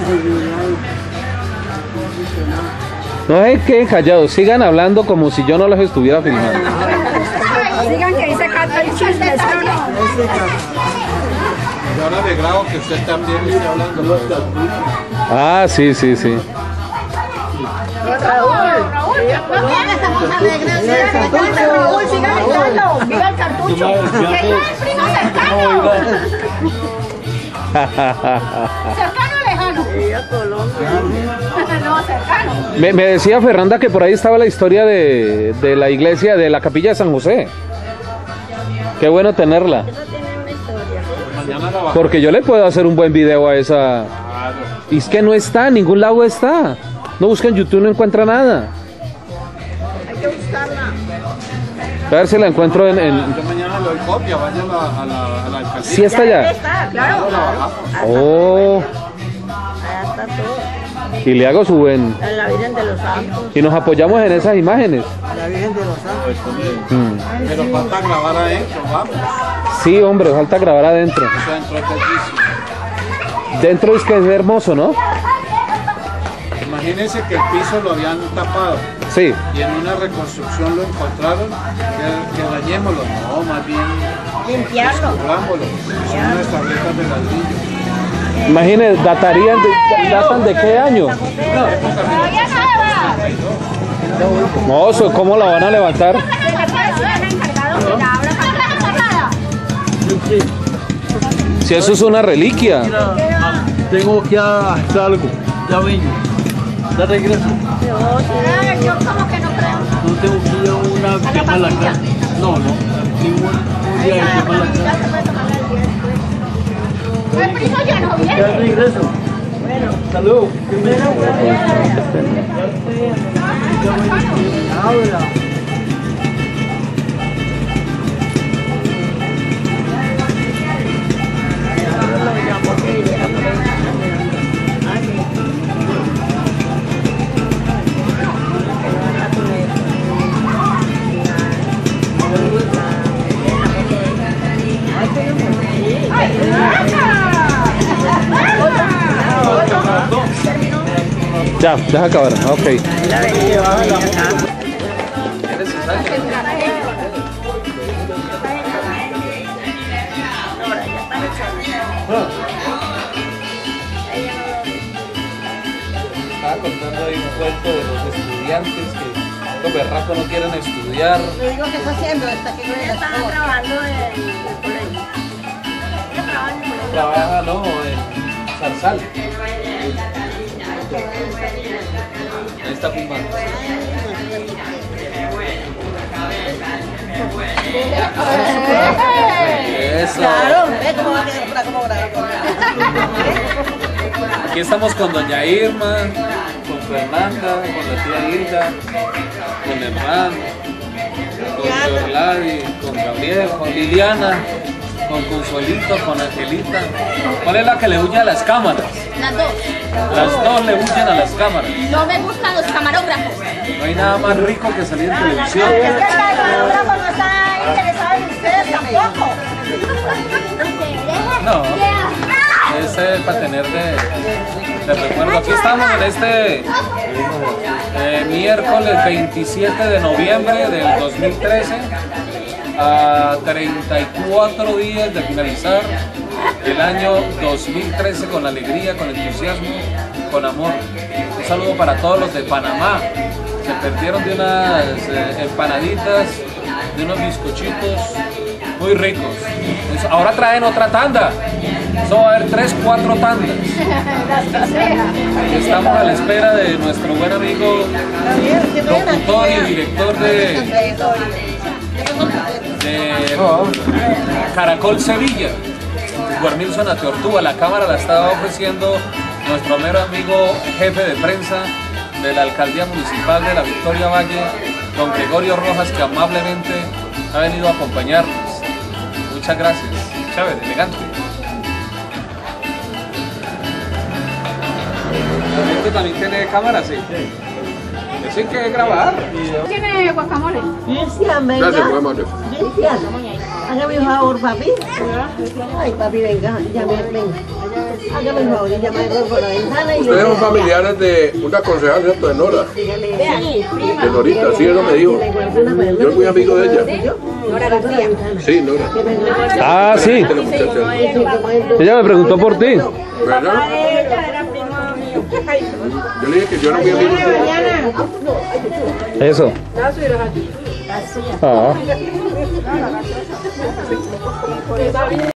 No se queden callados, sigan hablando como si yo no los estuviera filmando. Digan que dice Cato el chisme, ¿sí o no? Yo ahora me grabo que usted también esté hablando. Ah, sí, sí, sí. Raúl, sigan gritando. ¡Viva el cartucho! ¡Que yo el primo cercano! ¿Cercano o lejano? No, cercano. Me decía Fernanda que por ahí estaba la historia de la iglesia, de la capilla de San José. Qué bueno tenerla. Porque yo le puedo hacer un buen video a esa. Y es que no está, en ningún lado está. No busca en YouTube, no encuentra nada. Hay que buscarla. A ver si la encuentro en... Yo mañana le doy copia, vaya a la alcaldía. ¿Sí está allá? Está, claro. Oh. Allá está todo. Y le hago su buen... En la Virgen de los Santos. Y nos apoyamos en esas imágenes. La Virgen de los Santos. Pero falta grabar adentro, vamos. Sí, hombre, falta grabar adentro. Eso dentro es bellísimo. Dentro es que es hermoso, ¿no? Imagínense que el piso lo habían tapado Sí. y en una reconstrucción lo encontraron, que dañémoslo, no, más bien Limpiarlo. descubrámoslo. Son unas tabletas de ladrillo. Imagínense, datan de qué año. Todavía no va. Mozo, ¿cómo la van a levantar? ¿Qué le puede decir al encargado que la abra para Si eso es una reliquia. Tengo que hacer algo, ya vengo. Ya regreso. Yo como que no creo. No tengo que ir a una quemar la casa. No, ningún día de quemar la Ya casa. se puede tomar el día después. El primo ya no Ya viene. regreso. Bueno, salud. Ahora. Ya, deja acabar. Ok. Estaba contando ahí un cuento de los estudiantes que los berracos no quieren estudiar. Le digo que está haciendo esta que no estaba trabajando en el colegio. Ella trabaja en el colegio. Trabaja, no, en Zarzal. Ahí está filmando. Eso. Claro, ve cómo va a quedar como bravo. Aquí estamos con doña Irma, con Fernanda, con la tía Hilda, con Hernán, con Yorladi, con Gabriel, con Liliana, con Consuelito, con Angelita. ¿Cuál es la que le huye a las cámaras? Las dos. Las dos le huyen a las cámaras. No me gustan los camarógrafos. No hay nada más rico que salir en televisión. Es que el camarógrafo no está interesado en ustedes tampoco. No, es para tener de recuerdo. Aquí estamos en este miércoles 27 de noviembre del 2013, a 34 días de finalizar el año 2013 con alegría, con entusiasmo, con amor. Un saludo para todos los de Panamá. Se perdieron de unas empanaditas, de unos bizcochitos muy ricos. Ahora traen otra tanda. Eso va a haber 3, 4 tandas. Estamos a la espera de nuestro buen amigo, locutor y director de Caracol Sevilla, Guarnilson Ateortúa. La cámara la estaba ofreciendo nuestro mero amigo jefe de prensa de la Alcaldía Municipal de la Victoria Valle, don Gregorio Rojas, que amablemente ha venido a acompañarnos. Muchas gracias. Chévere, elegante. ¿Esto también tiene cámara? Sí. Eso hay que grabar. ¿Tiene guacamole? Cristian, venga. Cristian, hágame un favor, papi. Ay, papi, venga, ya me venga. Hágame el favor y llamarlo por la ventana y Ustedes son familiares de una concejal, ¿cierto? De Nora. De Norita, sí, eso me dijo. Yo soy muy amigo de ella. Sí, Nora. Ah, sí. De la muchacha. Ella me preguntó por ti. ¿Verdad? Yo le dije que yo no fui amigo de Eso. Ah.